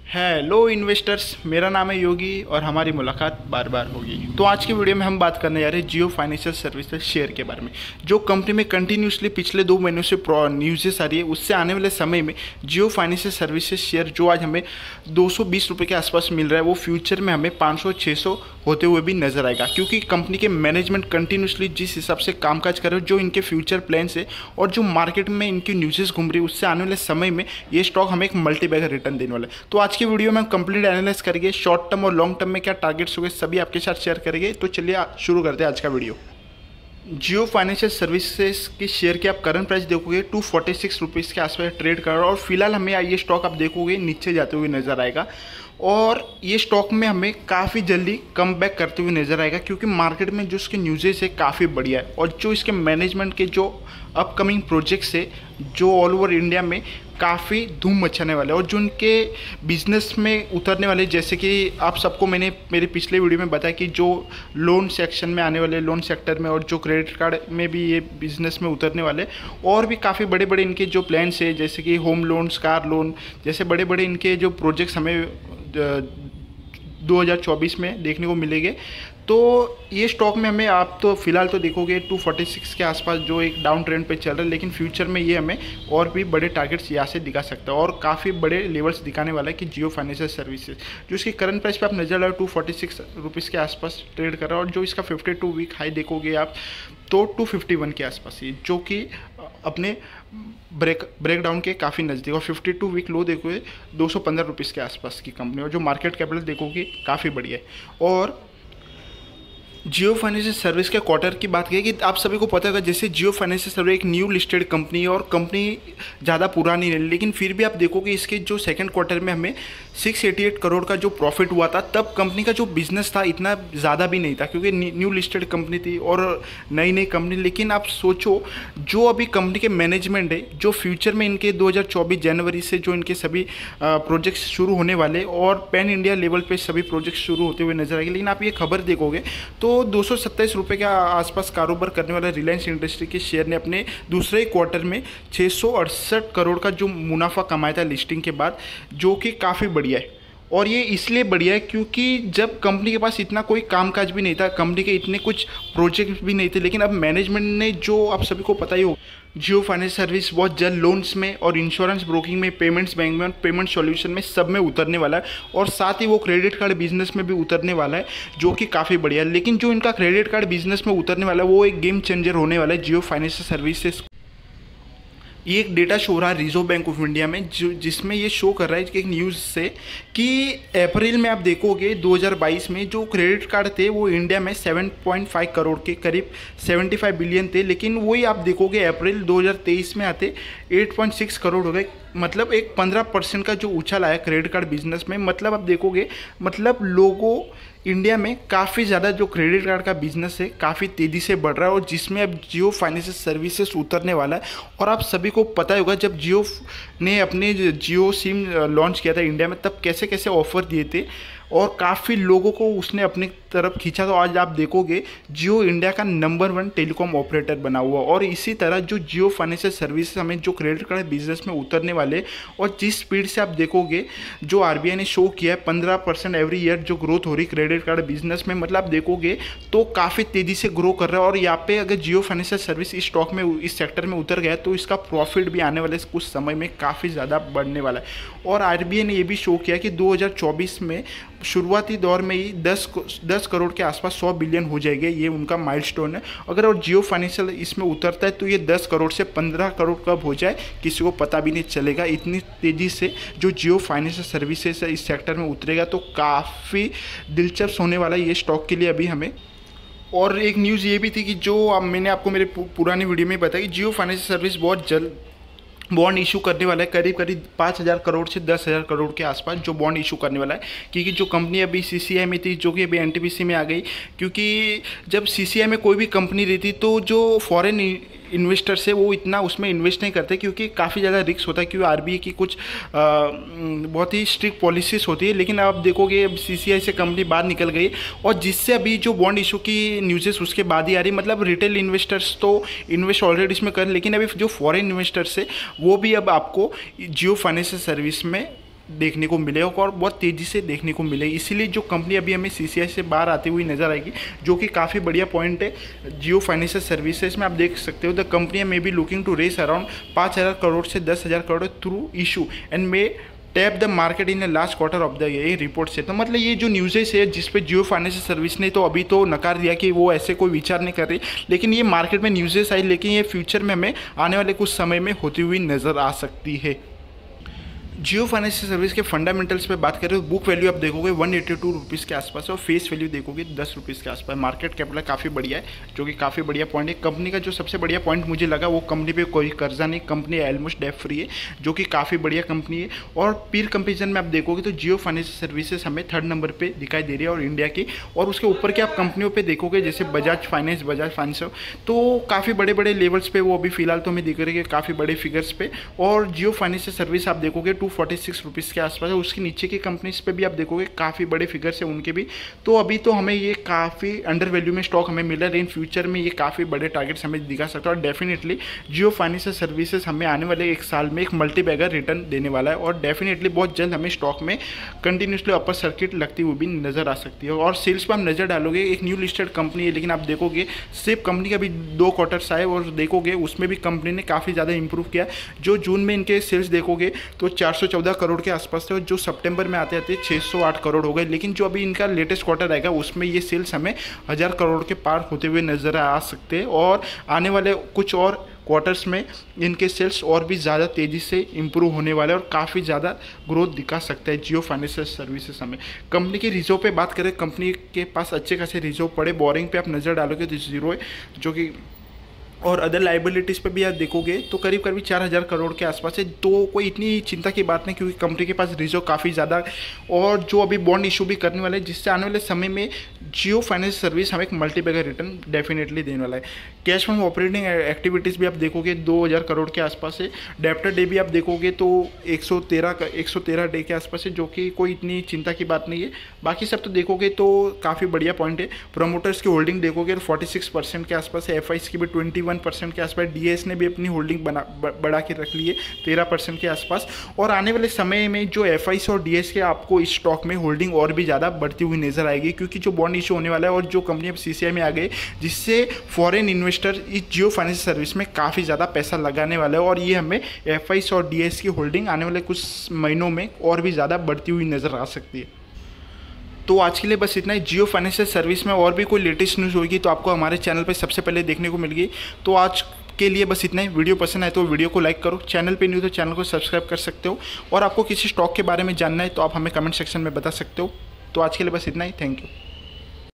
Hello investors, मेरा नाम है योगी और हमारी मुलाकात बार बार होगी। तो आज की वीडियो में हम बात करने जा रहे हैं जियो फाइनेंशियल सर्विसेज शेयर के बारे में, जो कंपनी में कंटिन्यूसली पिछले 2 महीनों से न्यूज़ेस आ रही है। उससे आने वाले समय में जियो फाइनेंशियल सर्विसेज शेयर जो आज हमें 220 रुपये के आसपास मिल रहा है, वो फ्यूचर में हमें 500-600 होते हुए भी नजर आएगा, क्योंकि कंपनी के मैनेजमेंट कंटिन्यूसली जिस हिसाब से कामकाज कर रहे हो, जो इनके फ्यूचर प्लान्स है और जो मार्केट में इनकी न्यूज़ेस घूम रही है, उससे आने वाले समय में ये स्टॉक हमें एक मल्टी बैगर रिटर्न देने वाला है। तो आज की वीडियो में हम कंप्लीट एनालाइज करेंगे, शॉर्ट टर्म और लॉन्ग टर्म में क्या टारगेट्स हो गए सभी आपके साथ शेयर करेंगे। तो चलिए शुरू करते हैं आज का वीडियो। जियो फाइनेंशियल सर्विसेज की शेयर की आप करंट प्राइस देखोगे 246 रुपीज़ के आसपास ट्रेड कर रहा है और फिलहाल हमें ये स्टॉक आप देखोगे नीचे जाते हुए नजर आएगा और ये स्टॉक में हमें काफ़ी जल्दी कम बैक करते हुए नजर आएगा, क्योंकि मार्केट में जो इसके न्यूज़ेस है काफ़ी बढ़िया है और जो इसके मैनेजमेंट के जो अपकमिंग प्रोजेक्ट्स है जो ऑल ओवर इंडिया में काफ़ी धूम मचाने वाले और जो उनके बिजनेस में उतरने वाले, जैसे कि आप सबको मैंने मेरे पिछले वीडियो में बताया कि जो लोन सेक्शन में आने वाले, लोन सेक्टर में और जो क्रेडिट कार्ड में भी ये बिजनेस में उतरने वाले और भी काफ़ी बड़े बड़े इनके जो प्लान्स है, जैसे कि होम लोन्स, कार लोन जैसे बड़े बड़े इनके जो प्रोजेक्ट्स हमें 2024 में देखने को मिलेंगे। तो ये स्टॉक में हमें आप तो फिलहाल तो देखोगे 246 के आसपास जो एक डाउन ट्रेंड पे चल रहा है, लेकिन फ्यूचर में ये हमें और भी बड़े टारगेट्स यहाँ से दिखा सकता है और काफ़ी बड़े लेवल्स दिखाने वाला है कि जियो फाइनेंशियल सर्विसेज जो इसकी करंट प्राइस पे आप नजर डालो 246 रुपीज़ के आसपास ट्रेड कर रहा है और जो इसका 52 वीक हाई देखोगे आप तो 251 के आसपास ही, जो कि अपने ब्रेकडाउन के काफ़ी नज़दीक, और 52 वीक लो देखोगे 215 रुपीज़ के आसपास की कंपनी और जो मार्केट कैपिटल देखोगे काफ़ी बढ़िया है। और जियो फाइनेंशियल सर्विस के क्वार्टर की बात की कि आप सभी को पता होगा, जैसे जियो फाइनेंशियल सर्विस एक न्यू लिस्टेड कंपनी है और कंपनी ज़्यादा पुरानी नहीं, लेकिन फिर भी आप देखोगे इसके जो सेकंड क्वार्टर में हमें 688 करोड़ का जो प्रॉफिट हुआ था, तब कंपनी का जो बिजनेस था इतना ज़्यादा भी नहीं था, क्योंकि न्यू लिस्टेड कंपनी थी और नई कंपनी। लेकिन आप सोचो जो अभी कंपनी के मैनेजमेंट है, जो फ्यूचर में इनके 2024 जनवरी से जो इनके सभी प्रोजेक्ट्स शुरू होने वाले और पैन इंडिया लेवल पे सभी प्रोजेक्ट्स शुरू होते हुए नजर आएंगे। लेकिन आप ये खबर देखोगे तो 227 रुपये के आसपास कारोबार करने वाला रिलायंस इंडस्ट्री के शेयर ने अपने दूसरे क्वार्टर में 668 करोड़ का जो मुनाफा कमाया था लिस्टिंग के बाद, जो कि काफ़ी बढ़िया है। और ये इसलिए बढ़िया है क्योंकि जब कंपनी के पास इतना कोई कामकाज भी नहीं था, कंपनी के इतने कुछ प्रोजेक्ट भी नहीं थे, लेकिन अब मैनेजमेंट ने, जो आप सभी को पता ही हो, जियो फाइनेंशियल सर्विस बहुत जल्द लोन्स में और इंश्योरेंस ब्रोकिंग में, पेमेंट्स बैंक में और पेमेंट सॉल्यूशन में सब में उतरने वाला है और साथ ही वो क्रेडिट कार्ड बिजनेस में भी उतरने वाला है, जो कि काफ़ी बढ़िया है। लेकिन जो इनका क्रेडिट कार्ड बिजनेस में उतरने वाला है वो एक गेम चेंजर होने वाला है जियो फाइनेंशियल सर्विसेज। ये एक डेटा शो रहा है रिजर्व बैंक ऑफ इंडिया में, जिसमें ये शो कर रहा है कि एक न्यूज़ से कि अप्रैल में आप देखोगे 2022 में जो क्रेडिट कार्ड थे वो इंडिया में 7.5 करोड़ के करीब 75 बिलियन थे, लेकिन वही आप देखोगे अप्रैल 2023 में आते 8.6 करोड़ हो गए। मतलब एक 15% का जो उछाल आया क्रेडिट कार्ड बिजनेस में। मतलब आप देखोगे, मतलब लोगों इंडिया में काफ़ी ज़्यादा जो क्रेडिट कार्ड का बिजनेस है काफ़ी तेज़ी से बढ़ रहा है और जिसमें अब जियो फाइनेंशियल सर्विसेज उतरने वाला है। और आप सभी को पता ही होगा, जब जियो ने अपने जियो सिम लॉन्च किया था इंडिया में, तब कैसे कैसे ऑफर दिए थे और काफ़ी लोगों को उसने अपनी तरफ खींचा। तो आज आप देखोगे जियो इंडिया का नंबर 1 टेलीकॉम ऑपरेटर बना हुआ और इसी तरह जो जियो फाइनेंशियल सर्विसेज हमें जो क्रेडिट कार्ड बिजनेस में उतरने वाले और जिस स्पीड से आप देखोगे जो आरबीआई ने शो किया है 15% एवरी ईयर जो ग्रोथ हो रही क्रेडिट कार्ड बिजनेस में, मतलब आप देखोगे तो काफ़ी तेज़ी से ग्रो कर रहा है। और यहाँ पे अगर जियो फाइनेंशियल सर्विस इस स्टॉक में, इस सेक्टर में उतर गया तो इसका प्रॉफिट भी आने वाले कुछ समय में काफ़ी ज़्यादा बढ़ने वाला है। और आरबीआई ने ये भी शो किया कि 2024 में शुरुआती दौर में ही 10 करोड़ के आसपास 100 बिलियन हो जाएंगे, ये उनका माइलस्टोन है। अगर और जियो फाइनेंशियल इसमें उतरता है तो ये 10 करोड़ से 15 करोड़ कब हो जाए किसी को पता भी नहीं चलेगा। इतनी तेज़ी से जो जियो फाइनेंशियल सर्विसेज इस सेक्टर में उतरेगा तो काफ़ी दिलचस्प होने वाला है ये स्टॉक के लिए अभी हमें। और एक न्यूज़ ये भी थी कि जो मैंने आपको मेरे पुरानी वीडियो में बताया कि जियो फाइनेंशियल सर्विस बहुत जल्द बॉन्ड इशू करने वाला है, करीब 5,000 करोड़ से 10,000 करोड़ के आसपास जो बॉन्ड इशू करने वाला है। क्योंकि जो कंपनी अभी सीसीआई में थी, जो कि अभी एनटीपीसी में आ गई, क्योंकि जब सीसीआई में कोई भी कंपनी रहती तो जो फॉरेन इन्वेस्टर्स है वो इतना उसमें इन्वेस्ट नहीं करते, क्योंकि काफ़ी ज़्यादा रिस्क होता है, क्योंकि आरबीआई की कुछ बहुत ही स्ट्रिक्ट पॉलिसीज होती है। लेकिन आप देखोगे अब सीसीआई से कंपनी बाहर निकल गई और जिससे अभी जो बॉन्ड इशू की न्यूज़ेस उसके बाद ही आ रही, मतलब रिटेल इन्वेस्टर्स तो इन्वेस्ट ऑलरेडी इसमें कर, लेकिन अभी जो फॉरेन इन्वेस्टर्स है वो भी अब आपको जियो फाइनेंशियल सर्विस में देखने को मिले और बहुत तेज़ी से देखने को मिले। इसीलिए जो कंपनी अभी हमें CCI से बाहर आती हुई नज़र आएगी, जो कि काफ़ी बढ़िया पॉइंट है। जियो फाइनेंशियल सर्विसेज में आप देख सकते हो the company may be looking to race around 5,000 crore से 10,000 crore through issue and may tap the market in the last quarter of the year, ये रिपोर्ट से। तो मतलब ये जो न्यूज़ेस है जिस पे जियो फाइनेंशियल सर्विस ने तो अभी तो नकार दिया कि वो ऐसे कोई विचार नहीं कर रही, लेकिन ये मार्केट में न्यूज़ेस आई, लेकिन ये फ्यूचर में हमें आने वाले कुछ समय में होती हुई नज़र आ सकती है। जियो फाइनेंशियल सर्विस के फंडामेंटल्स पे बात करें तो बुक वैल्यू आप देखोगे 182 रुपीज़ के आसपास है और फेस वैल्यू देखोगे 10 रुपीज़ के आसपास। मार्केट कैपिटल काफ़ी बढ़िया है, जो कि काफ़ी बढ़िया पॉइंट है। कंपनी का जो सबसे बढ़िया पॉइंट मुझे लगा वो कंपनी पे कोई कर्जा नहीं, कंपनी ऑलमोस्ट डेट फ्री है, जो कि काफ़ी बढ़िया कंपनी है। और पीर कंपेरिजन में आप देखोगे तो जियो फाइनेंशियल सर्विसेज हमें 3rd नंबर पर दिखाई दे रही है और इंडिया की। और उसके ऊपर के आप कंपनियों पर देखोगे जैसे बजाज फाइनेंस, तो काफ़ी बड़े बड़े लेवल्स पे वो अभी फिलहाल तो हमें दिख रही है काफ़ी बड़े फिगर्स पे। और जियो फाइनेंशियल सर्विस आप देखोगे 246 रुपीज़ के आसपास है। उसके नीचे की कंपनीज पे भी आप देखोगे काफ़ी बड़े फिगर्स है उनके भी। तो अभी तो हमें ये काफ़ी अंडर वैल्यू में स्टॉक हमें मिला है, लेकिन फ्यूचर में ये काफ़ी बड़े टारगेट्स हमें दिखा सकता है। और डेफिनेटली जियो फाइनेंशियल सर्विसेज हमें आने वाले 1 साल में एक मल्टीबैगर रिटर्न देने वाला है और डेफिनेटली बहुत जल्द हमें स्टॉक में कंटिन्यूसली अपर सर्किट लगती हुई भी नज़र आ सकती है। और सेल्स पर हम नज़र डालोगे, एक न्यू लिस्टेड कंपनी है, लेकिन आप देखोगे सिर्फ कंपनी का भी 2 क्वार्टर्स आए और देखोगे उसमें भी कंपनी ने काफ़ी ज़्यादा इंप्रूव किया। जो जून में इनके सेल्स देखोगे तो 414 करोड़ के आसपास थे और जो सितंबर में आते आते 608 करोड़ हो गए। लेकिन जो अभी इनका लेटेस्ट क्वार्टर आएगा उसमें ये सेल्स हमें 1000 करोड़ के पार होते हुए नजर आ सकते हैं और आने वाले कुछ और क्वार्टर्स में इनके सेल्स और भी ज़्यादा तेज़ी से इंप्रूव होने वाले और काफ़ी ज़्यादा ग्रोथ दिखा सकता है जियो फाइनेंशियल सर्विसेज हमें। कंपनी के रिजर्व पे बात करें, कंपनी के पास अच्छे खासे रिजर्व पड़े। बोरिंग पे आप नज़र डालोगे तो 0 है, जो कि और अदर लाइबिलिटीज़ पे भी आप देखोगे तो करीब करीब 4000 करोड़ के आसपास है। तो कोई इतनी चिंता की बात नहीं, क्योंकि कंपनी के पास रिजर्व काफ़ी ज़्यादा और जो अभी बॉन्ड इशू भी करने वाले हैं, जिससे आने वाले समय में जियो फाइनेंशियल सर्विस हमें एक मल्टीबैगर रिटर्न डेफिनेटली देने वाला है। कैश फ्रॉम ऑपरेटिंग एक्टिविटीज़ भी आप देखोगे 2000 करोड़ के आसपास है। डेप्टर डे भी आप देखोगे तो 113 डे के आसपास है, जो कि कोई इतनी चिंता की बात नहीं है। बाकी सब तो देखोगे तो काफ़ी बढ़िया पॉइंट है। प्रोमोटर्स की होल्डिंग देखोगे तो 46% के आसपास है। FIs की भी 21% के आसपास। DIS ने भी अपनी होल्डिंग बढ़ा के रख ली है 13% के आसपास। और आने वाले समय में जो FIs और DIS के आपको इस स्टॉक में होल्डिंग और भी ज़्यादा बढ़ती हुई नजर आएगी, क्योंकि जो बॉन्ड इशू होने वाला है और जो कंपनी अब CCI में आ गई, जिससे फॉरेन इन्वेस्टर इस जियो फाइनेंशियल सर्विस में काफ़ी ज़्यादा पैसा लगाने वाला है और ये हमें FIs और DIS की होल्डिंग आने वाले कुछ महीनों में और भी ज़्यादा बढ़ती हुई नज़र आ सकती है। तो आज के लिए बस इतना ही। जियो फाइनेंशियल सर्विस में और भी कोई लेटेस्ट न्यूज़ होगी तो आपको हमारे चैनल पर सबसे पहले देखने को मिलेगी। तो आज के लिए बस इतना ही। वीडियो पसंद आए तो वीडियो को लाइक करो, चैनल पे न्यू तो चैनल को सब्सक्राइब कर सकते हो और आपको किसी स्टॉक के बारे में जानना है तो आप हमें कमेंट सेक्शन में बता सकते हो। तो आज के लिए बस इतना ही। Thank you.